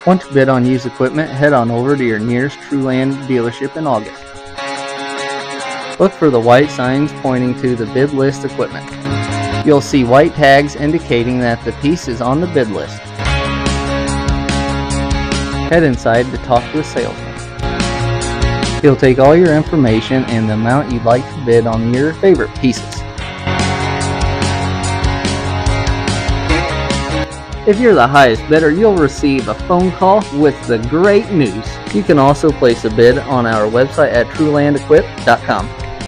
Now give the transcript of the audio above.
Want to bid on used equipment? Head on over to your nearest Truland dealership in August. Look for the white signs pointing to the bid list equipment. You'll see white tags indicating that the piece is on the bid list. Head inside to talk to a salesman. He'll take all your information and the amount you'd like to bid on your favorite pieces. If you're the highest bidder, you'll receive a phone call with the great news. You can also place a bid on our website at trulandequip.com.